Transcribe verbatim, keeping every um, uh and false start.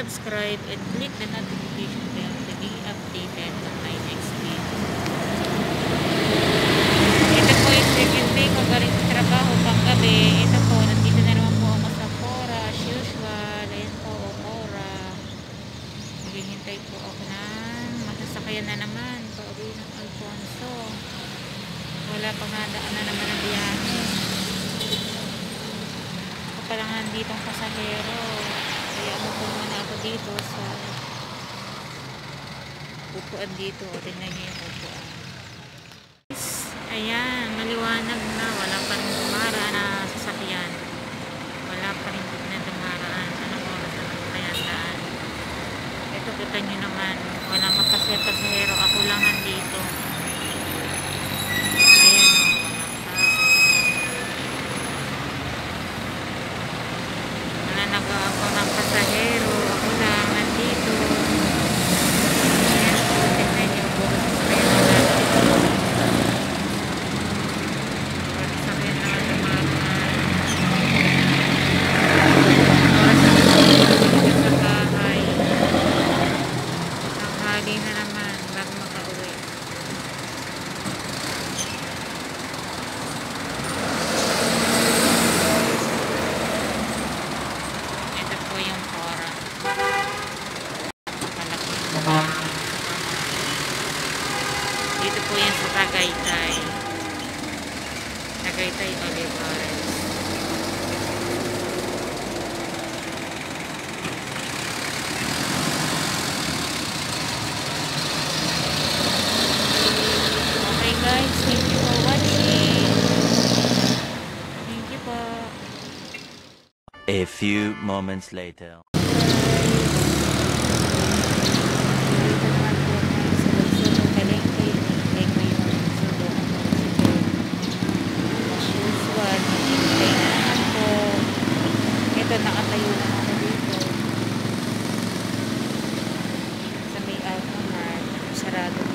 subscribe and click the notification bell to be updated on my next video. Ito po yung second day ko galing sa trabaho pang gabi. Ito po, nandito na naman po ako sa Cora as usual. Ayan po, Cora. Naghihintay po ako ng masasakyan na naman pauwi ng Alfonso. Wala pang nadaan na naman ang biyahe. Ako pa lang nandito ang pasahero. Kaya umupo muna ako dito sa upuan dito. O, tingnan nyo yung upuan. Ayan, maliwanag na. Wala pa rin dumara na sasakyan. Wala pa rin na dumaraan. Anong oras na nagtayandaan? Ito, kita nyo naman. Walang kapasahero. Ako lang nandito. Ayan o, walang tao. Wala nag-aako ng pasahero. Ako lang nandito. Ayan po, tingnan nyo. Puro sasakyan na natin. Sasakyan na dumaraan. Oras na natin sa bahay. Tanghali na naman bago makauwi. Ito po yung Cora. Malaki po. Dito po yan sa Tagaytay. Tagaytay Olivares. Okay guys, thank you for watching. Thank you po. A few moments later. Dito naman po sa Lugsudo, Palengke. Hinihintay ko yung Lugsudo. As usual, hinihintay na naman po. Ito, nakatayo na ako dito. Sa may Alphamart. Sarado